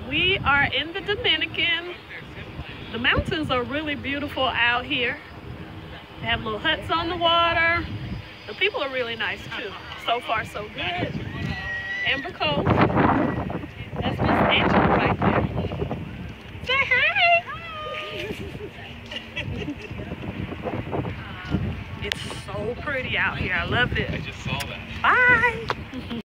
We are in the Dominican. The mountains are really beautiful out here. They have little huts on the water. The people are really nice too. So far, so good. Amber Cove. That's Miss Angela right there. Say hi. It's so pretty out here. I love it. I just saw that. Bye.